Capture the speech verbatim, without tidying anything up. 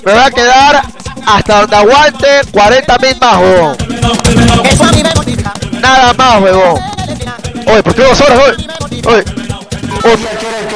Me voy a quedar hasta donde aguante cuarenta mil más, huevón. Nada más, huevón. Oye, ¿por qué dos horas, oye? Oye. Oye.